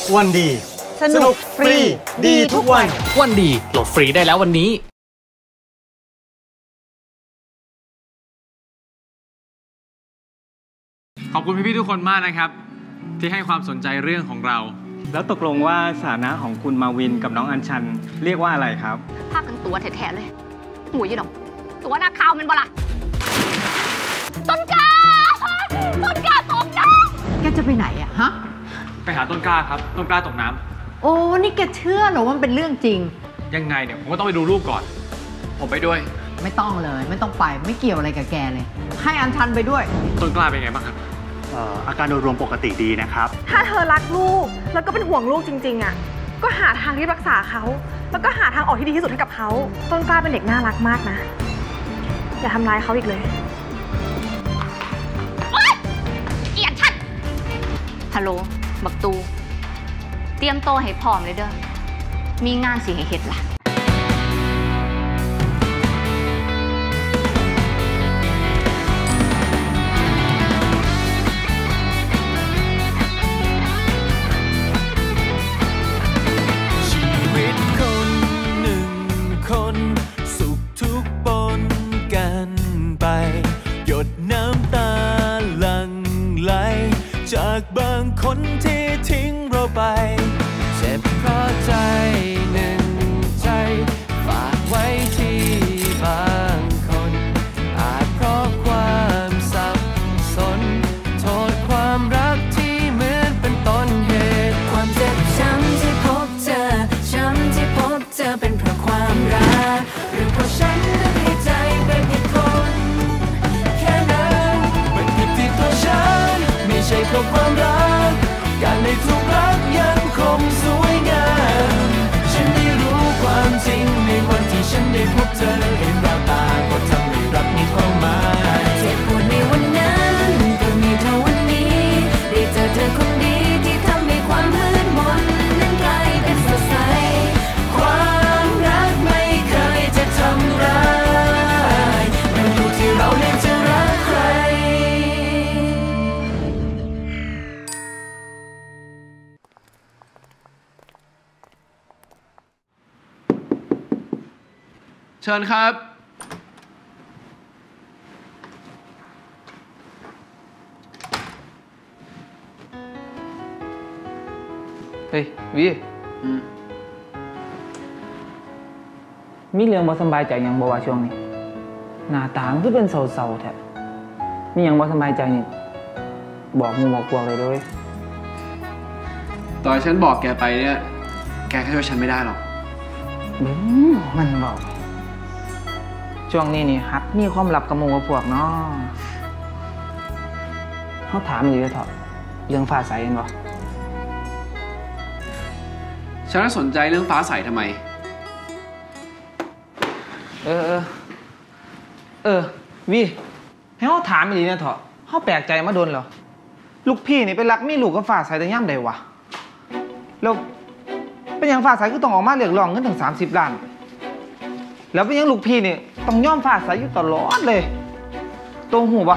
วันดีสนุกฟรีดีทุกวันวันดีโหลดฟรีได้แล้ววันนี้ขอบคุณพี่ๆทุกคนมากนะครับที่ให้ความสนใจเรื่องของเราแล้วตกลงว่าสถานะของคุณมาวินกับน้องอัญชันเรียกว่าอะไรครับภาคกันตัวแท้ๆเลยหูยยี่ดอกตัวหน้าข่าวมันบ่ล่ะต้นกล้าตกน้ำแกจะไปไหนอะฮะไปหาต้นกล้าครับต้นกล้าตกน้ำโอ้นี่แกเชื่อเหรอว่ามันเป็นเรื่องจริงยังไงเนี่ยผมก็ต้องไปดูรูปก่อนผมไปด้วยไม่ต้องเลยไม่ต้องไปไม่เกี่ยวอะไรกับแกเลยให้อัญชันไปด้วยต้นกล้าเป็นไงบ้างครับอาการโดยรวมปกติดีนะครับถ้าเธอรักลูกแล้วก็เป็นห่วงลูกจริงๆอ่ะก็หาทางที่รักษาเขาแล้วก็หาทางออกที่ดีที่สุดให้กับเขาต้นกล้าเป็นเด็กน่ารักมากนะอย่าทำร้ายเขาอีกเลยเอียดชัดฮัลโหลบักตูเตรียมโตให้พร้อมเลยเด้อมีงานสิให้เฮ็ดล่ะจากบางคนที่ทิ้งเราไปเจ็บเพราะใจหนึ่งใจฝากไว้ที่บางคนอาจเพราะความสับสนโทษความรักที่เหมือนเป็นต้นเหตุความเจ็บช้ำที่พบเจอช้ำที่พบเจอเป็นเพราะความรักหรือเพราะฉันนั้นให้ใจไปผิดคนแค่นั้นมันผิดที่ตัวฉันไม่ใช่เพราะความรักการได้ถูกรักยังคงสวยงามฉันได้รู้ความจริงในวันที่ฉันได้พบเธอเห็นแววตาก็ทำให้รักมีความหมายเจ็บปวดในวันนั้นก็มีเท่าวันนี้ได้เจอเธอคนดีที่ทำให้ความมืดมนนั้นกลายเป็นสดใสความรักไม่เคยจะทำร้ายมันอยู่ที่เราเลือกจะรักใครเชิญครับเฮ้ยวีมีเรื่องบ่สบายใจยังบ่ว่าช่วงนี้หน้าตาคือเป็นเศร้าๆแท้มีหยังบ่สบายใจนี่บอกหมู่บอกพวกเลยด้วยตอนฉันบอกแกไปเนี่ยแกก็ช่วยฉันไม่ได้หรอกมันบอกช่วงนี้นี่ฮัดมีความลับกับหมู่กับพวกเนาะเขาถามอยู่เถอะเรื่องฟ้าใสเห็นบ่ฉันสนใจเรื่องฟ้าใสทำไมวีให้เขาถามอีกเนี่ยเถอะเขาแปลกใจมาโดนเหรอลูกพี่นี่เป็นรักมีลูกกับฟ้าใสแต่ย่ำใดวะแล้วเป็นยังฟ้าใสก็ต้องออกมาเรียกร้องเงินถึง30 ล้านแล้วเป็นยังลูกพี่นี่ต้องย่อมฟ้าใสอยู่ตลอดเลยตัวหูปะ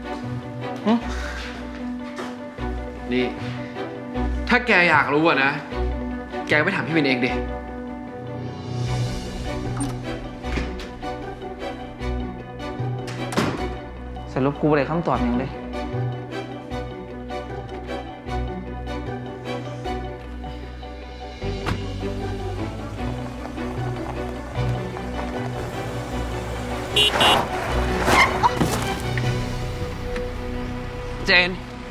นี่ถ้าแกอยากรู้อะนะแกไปถามพี่วินเองดิสรุปกูอะไรคำตอบยังเลยเจน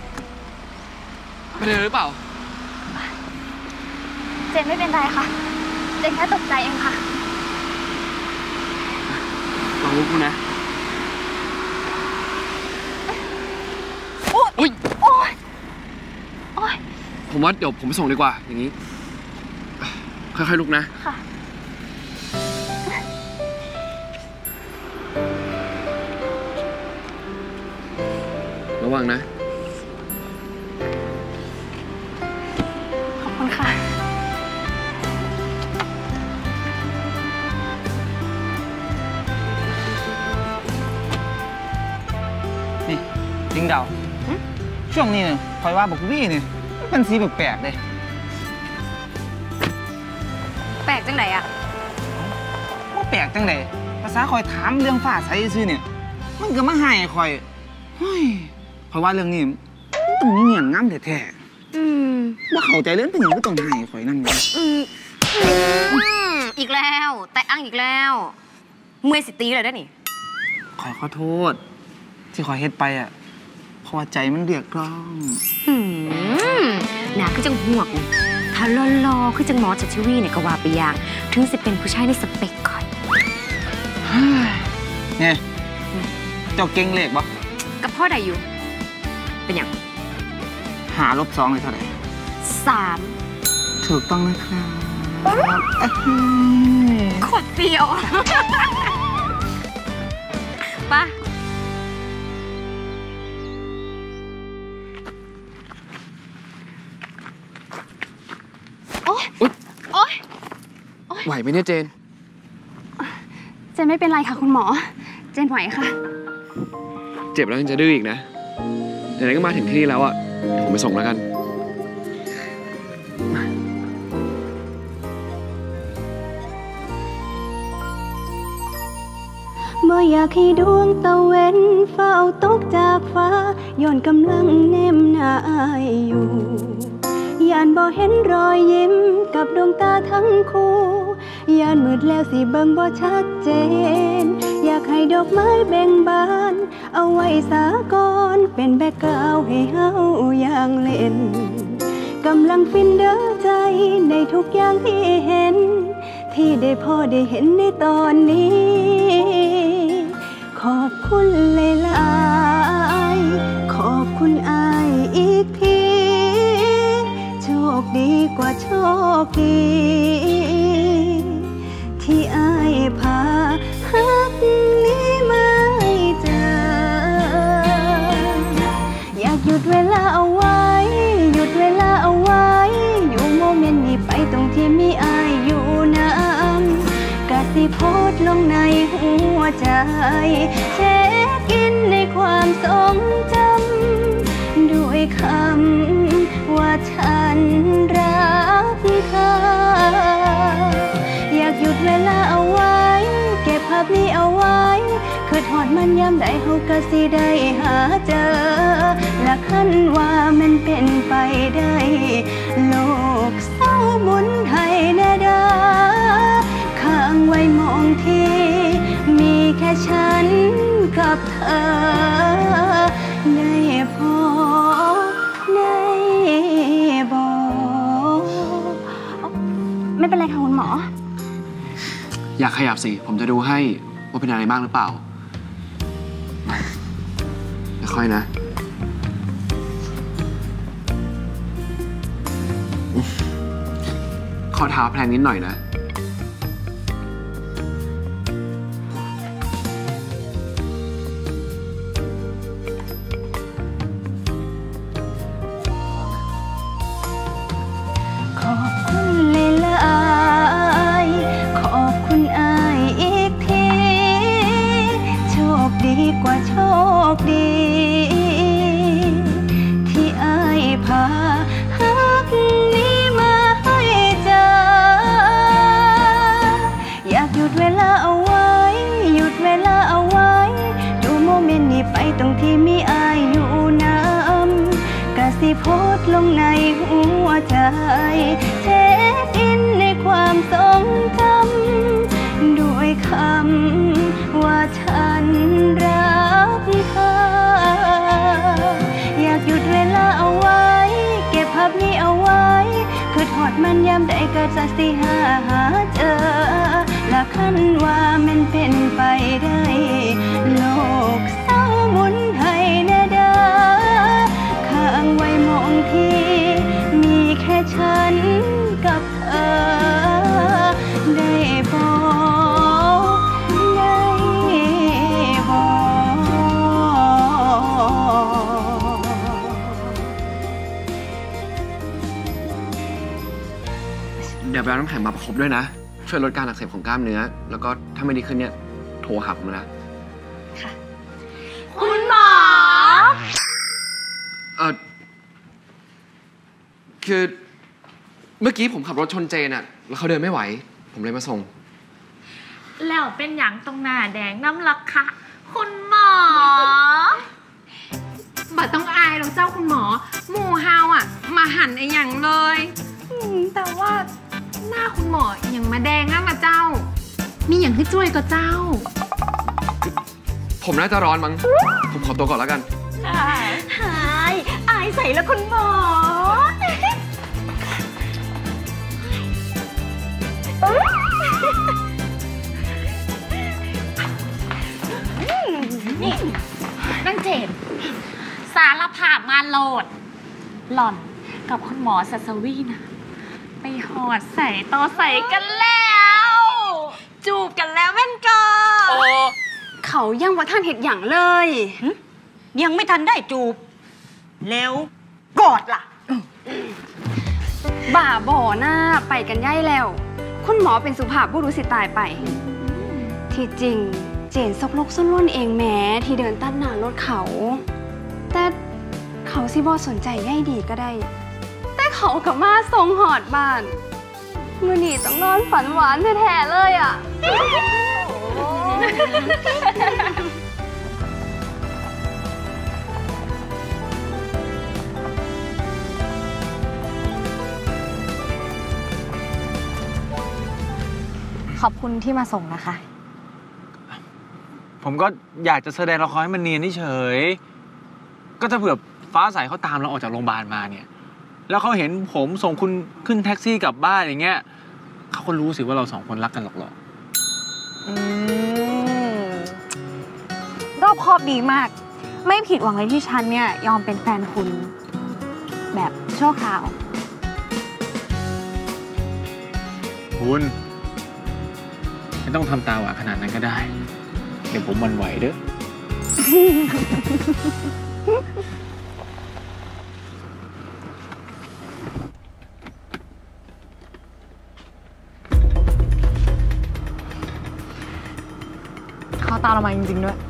เป็นอะไรหรือเปล่าเจนไม่เป็นไรค่ะเจนแค่ตกใจเองค่ะลองลุกดูนะอุ้ยผมว่าเดี๋ยวผมส่งดีกว่าอย่างนี้ค่อยๆลุกนะค่ะระวังนะขอบคุณค่ะนี่ลิงดาวช่วงนี้เนี่ยคอยว่าบอกวี่เนี่ยเป็นสีแปลกๆเลยแปลกจังไหนอะว่าแปลกจังไหนภาษาคอยถามเรื่องฟ้าใสซื่อเนี่ยมันก็มาให้คอยเฮ้ยเพราะว่าเรื่องนี้ต้องมีเงื่อนงำแท้ๆว่าเข้าใจเรื่องเป็นอย่างก็ต้องให้คอยนั่นไงอีกแล้วแต่อ้างอีกแล้วเมื่อยสิตีเลยได้นี่ขอโทษที่คอยเฮ็ดไปอ่ะเพราะว่าใจมันเรียกร้องหนาคือจังหัวกูถ้าล่อๆคือจังหมอจัดชีวีเนี่ยก็ว่าไปอย่างถึงสิเป็นผู้ชายในสเปคคอยเนี่ยเจ้าเก่งเลขบ่กับพ่อใดอยู่เป็นอย่าง 5-2เลยเท่าไหร่ 3 ถูกต้องนะครับขวดเปรี้ยวป่ะโอ๊ยไหวไหมเนี่ยเจนไม่เป็นไรค่ะคุณหมอเจนไหวค่ะเจ็บแล้วยังจะดื้ออีกนะไหนๆก็มาถึงที่แล้วอ่ะผมไปส่งแล้วกันบ่อยากให้ดวงตะเว้นเฝ้าตกจากฟ้าย้อนกำลังแนมหน้าอายอยู่ยานบ่เห็นรอยยิ้มกับดวงตาทั้งคู่ยานมืดแล้วสิเบิ่งบ่ชัดเจนอยากให้ดอกไม้เบ่งบานเอาไว้สาก่อนเป็นแบ็คกราวด์ให้เฮาอย่างเล่นกำลังฟินเด้อใจในทุกอย่างที่เห็นที่ได้พอได้เห็นในตอนนี้ขอบคุณหลายๆขอบคุณอายอีกทีโชคดีกว่าโชคดีที่อายพาฮักนี้มาให้เจออยากหยุดเวลาเอาไว้หยุดเวลาเอาไว้อยู่โมเมนต์นี้ไปตรงที่มีอายอยู่นะกะสิโพสต์ลงในหัวใจเช็คอินในความทรงจำด้วยคำว่าฉันรักเธออยากหยุดเวลาเอาไว้เก็บภาพนี้เอาไว้คือทอดมันยามใดเฮากะสิได้หาเจอและคันว่ามันเป็นไปได้โลกเศร้าหมุนให้แน่ดาข้างไว้มองที่มีแค่ฉันกับเธอได้พอได้บอกไม่เป็นไรค่ะคุณหมออยากขยับสิผมจะดูให้ว่าเป็นอะไรบ้างหรือเปล่าค่อยๆนะข้อเท้าแพลงนิดหน่อยนะขอบคุณหลายๆขอบคุณอายอีกทีโชคดีกว่าโชคดีที่อายพาฮักนี้มาให้เจออยากหยุดเวลาเอาไว้หยุดเวลาเอาไว้ดูโมเมนต์นี้ไปตรงที่มีอายอยู่น้ำกะสิโพสต์ลงในหัวใจเช็คอินในความทรงจำด้วยคำว่าฉันรักเธออยากหยุดเวลาเอาไว้เก็บภาพนี้เอาไว้คือทอดมันยามใดก็จะสิหาเจอและคันว่ามันเป็นไปได้โลกเศร้าหมุนให้แน่ดาข้างไว้มองที่มีแค่ฉันกับเธอได้บอกได้บอกเดี๋ยวไปเอาน้ำแข็งมาประคบด้วยนะช่วยลดการอักเสบของกล้ามเนื้อแล้วก็ถ้าไม่ดีขึ้นเนี่ยโทรหาผมนะค่ะคุณหมอคือเมื่อกี้ผมขับรถชนเจนอะแล้วเขาเดินไม่ไหวผมเลยมาส่งแล้วเป็นอย่างตรงหน้าแดงน้ำลักคะคุณหมอบัดต้องอายหรอกเจ้าคุณหมอหมู่เฮาอ่ะมาหั่นไอ้อย่างเลยแต่ว่าหน้าคุณหมออย่างมาแดงนั่นละเจ้ามีอย่างที่ช่วยก็เจ้าผมน่าจะร้อนมั้งผมขอตัวก่อนแล้วกันหายอายใส่แล้วคุณหมอนี่นั่งเจนสารภาพมาโหลดหล่อนกับคุณหมอสัสวีนะไปหอดใส่ต่อใส่กันแล้วจูบกันแล้วแม่นกอเขายังว่าท่านเห็ดอย่างเลยยังไม่ทันได้จูบแล้วกอดล่ะบ่าบ่อหน้าไปกันย่ายแล้วคุณหมอเป็นสุภาพบุรุษสิตายไปที่จริงเจนซกลกส้นล้นเองแม้ที่เดินตัดหน้ารถเขาแต่เขาสิบ่สนใจย่ายดีก็ได้แต่เขากับมาทรงหอดบ้านมื้อนี้ต้องนอนฝันหวานแท้ๆเลยอ่ะขอบคุณที่มาส่งนะคะผมก็อยากจะแสดงละครให้มันเนียนเฉยก็ถ้าเผื่อฟ้าใสเขาตามเราออกจากโรงพยาบาลมาเนี่ยแล้วเขาเห็นผมส่งคุณขึ้นแท็กซี่กลับบ้านอย่างเงี้ยเขาก็รู้สิว่าเราสองคนรักกันหรอกรอบคอบดีมากไม่ผิดหวังเลยที่ฉันเนี่ยยอมเป็นแฟนคุณแบบชั่วคราวคุณไม่ต้องทำตาหวานขนาดนั้นก็ได้เดี๋ยวผมมันไหวเด้อเขาตามเรามาจริงๆด้วย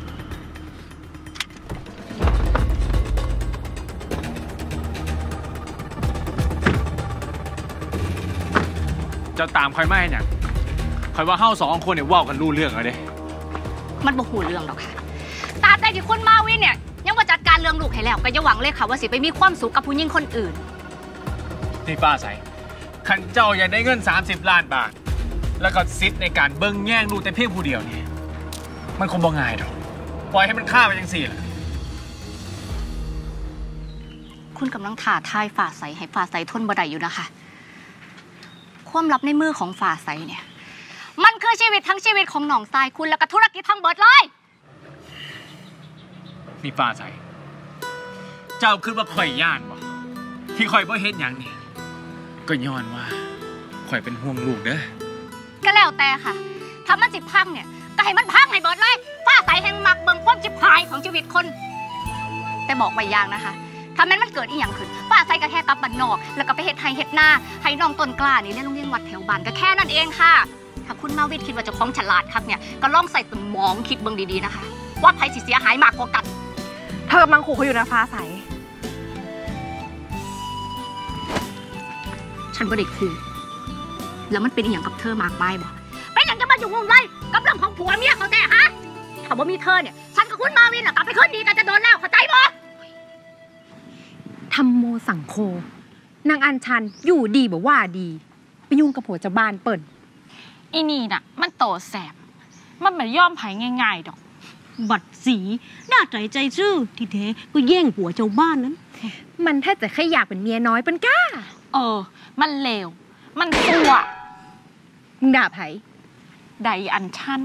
จะตามคอยไม่เนี่ยคอยว่าเข้าสองคนเนี่ยว่ากันรู้เรื่องเลยมันบ่หูเรื่องหรอกค่ะตาแต่ที่คุณมาวินเนี่ยยังว่าจัดการเรื่องลูกให้แล้วก็อย่าหวังเลยค่ะว่าสิไปมีความสุขกับผู้หญิงคนอื่นนี่ป้าใสขันเจ้าอยากได้เงิน30 ล้านบาทแล้วก็ซิทในการเบิ้งแย่งลูกแต่เพียงผู้เดียวเนี่ยมันคงบ่ง่ายหรอกปล่อยให้มันฆ่าไปจังสี่ล่ะคุณกำลังถ่าทายฝ่าใสให้ฝ่าใสทนบ่ได้อยู่นะคะความลับในมือของฝ่าใสเนี่ยมันคือชีวิตทั้งชีวิตของหนองทรายคุณแล้วก็ธุรกิจทั้งเบิดเลยนี่ฟ้าใสเจ้าคือว่าข่อยย่านบ่ที่ข่อยบ่เฮ็ดอย่างนี้ก็ย้อนว่าข่อยเป็นห่วงลูกเด้อก็แล้วแต่ค่ะถ้ามันจิตพังเนี่ยก็ให้มันพังให้เบิดเลยฟ้าใสแห่งมักเบิ่งความจิบหายของชีวิตคนแต่บอกไว้อย่างนะคะถ้ามันเกิดอีหยังขึ้นฟ้าใสก็แค่กลับบ้านนอกแล้วก็ไปเฮ็ดไร่เฮ็ดนาให้น้องต้นกล้านี่เรียนโรงเรียนวัดแถวบ้านก็แค่นั้นเองค่ะถ้าคุณมาวิทย์คิดว่าเจ้าของฉลาดครับเนี่ยก็ลองใส่สมองคิดเบิ่งดีๆนะคะว่าใครสิเสียหายมากกว่ากันเธอกำลังขู่เขาอยู่นะฟ้าใสฉันบ่ได้ขู่แล้วมันเป็นอีหยังกับเธอมากมายบ่เป็นอย่างจะมาอยู่วงไรกับเรื่องของผัวเมียเขาแต่ฮะถ้าว่ามีเธอเนี่ยฉันกับคุณมาวินกลับไปคืนดีกันจะโดนแล้วเข้าใจบ่ธรรมโมสังโฆนางอัญชันอยู่ดีบ่ว่าดีไปยุ่งกับผัวเจ้าบ้านเปิ่นอีนี่น่ะมันโตแสบมันไม่ย่อมไผ่ง่ายๆดอกบัดสีน่าใจซื่อที่แท้ก็แย่งผัวเจ้าบ้านนั้นมันถ้าจะแค่อยากเป็นเมียน้อยเป็นก้ามันเลวมันตัวมึงด่าไผ่ใดอัญชัน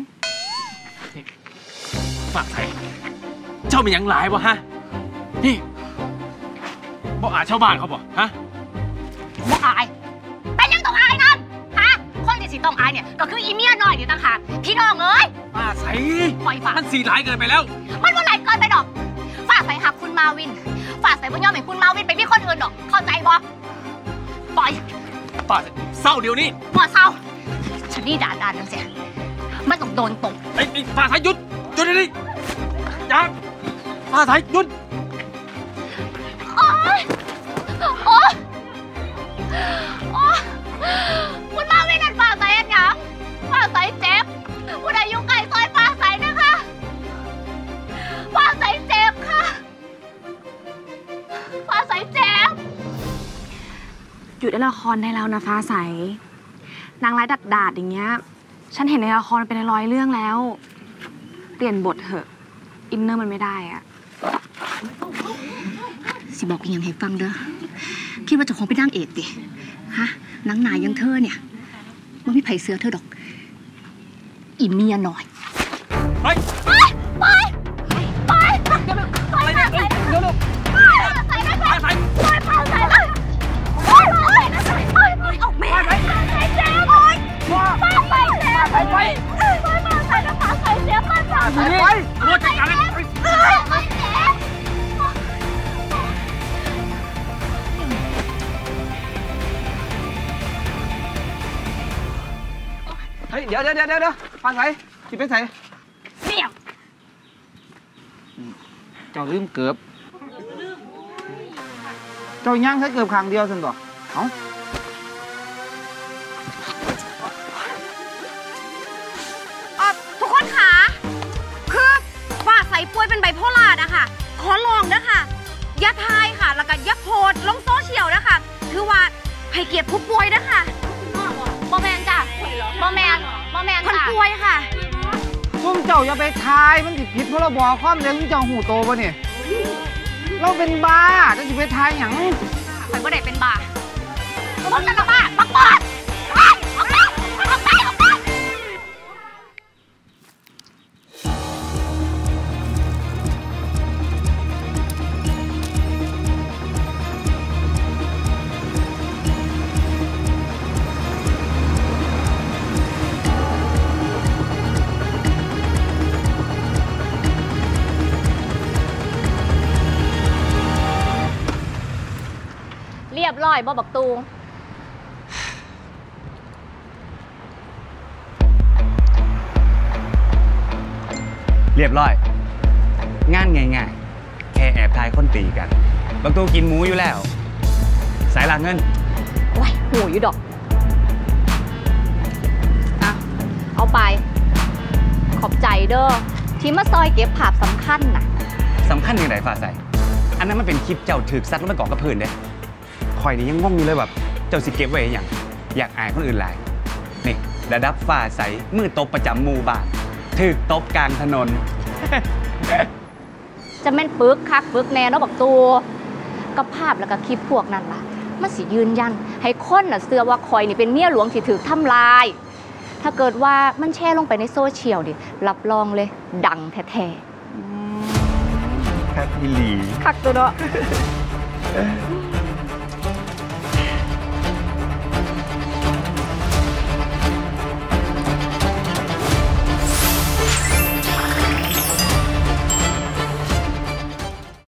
ฝากไผ่เจ้าเป็นยังหลายวะฮะนี่บอกอาชาวบ้านเขาบอกฮะบอกอายเป็นยังต้องอายนั่นฮะคนที่สิต้องอายเนี่ยก็คืออีเมียน้อยนี่ต่างหากพี่น้องเอ้ยป้าใสปล่อยฝ่ามันสีร้ายเกินไปแล้วมันว่าร้ายเกินไปดอกฝ่าใสหักคุณมาวินฝ่าใสบ่ยอมให้คุณมาวินไปมีคนอื่นดอกเข้าใจบ่ปล่อยป้าเศร้าเดี๋ยวนี้บ่เศร้าฉันนี่ด่านั่นเสียมันต้องโดนตกไอ้ฝ่าใสหยุดดิอย่าฝ่าใสหยุดคุณมาวินนั่นฝ่าใสเนี่ยหยุดเล่นละครได้แล้วนะฟ้าใสนางร้ายดาดอย่างเงี้ยฉันเห็นในละครเป็นร้อยเรื่องแล้วเปลี่ยนบทเถอะอินเนอร์มันไม่ได้อะสิบอกอีกอย่างให้ฟังเด้อคิดว่าเจ้าของเป็นนางเอกดิฮะนางนายยังเธอเนี่ยมันไม่ไผ่เสือเธอดอกอีเมียหน่อยไปเฮ้ยเดี๋ยวฟ้าใสจิไปใส่เนี่ยเจ้าลืมเกือบเจ้าย่างแค่เกือบครั้งเดียวสินต่อเอ้าทุกคนคะคือฟ้าใสป่วยเป็นไบโพล่านะคะขอลองนะคะอย่าทายค่ะแล้วก็อย่าโพสลงโซเชียลนะคะถือว่าให้เกียรติผู้ป่วยนะคะบอแมนจ้ะบอแมนคนป่วยค่ะซุ่มเจ้าอย่าไปทายมันผิดพรบความเร็วซุ่มเจ้าหูโตป่ะเนี่ยเราเป็นบ้าจะไปทายอย่างใครก็ได้เป็นบ้าก็ต้องเป็นบ้าปักปอดออกไปเรียบร้อยบ่บักตูเรียบร้อยงานง่ายๆแค่แอบทายคนตีกันบางตัวกินหมูอยู่แล้วสายหลักเงินว้ายหูอยู่ดอกอ่ะเอาไปขอบใจเด้อที่มาซอยเก็บภาพสำคัญน่ะสำคัญอย่างไรฟ้าใสอันนั้นมันเป็นคลิปเจ้าถือซัดแล้วมันเกาะกระพื้นเด้คอยนี่ยังง่วงอยู่เลยแบบเจ้าสิเก็บไว้อย่างอยากอายคนอื่นหลายนี่ระดับฟ้าใสมือตบประจำหมู่บ้านถือตบกลางถนนจะแม่นปึกคักปึกแน่เนาะบักตูกับภาพแล้วก็คลิปพวกนั้นล่ะมันสิยืนยันให้คนน่ะเชื่อว่าคอยนี่เป็นเมียหลวงที่ถือทำลายถ้าเกิดว่ามันแชร์ลงไปในโซเชียลดิรับรองเลยดังแท้ๆแค่พี่ลีคักตัวเนาะ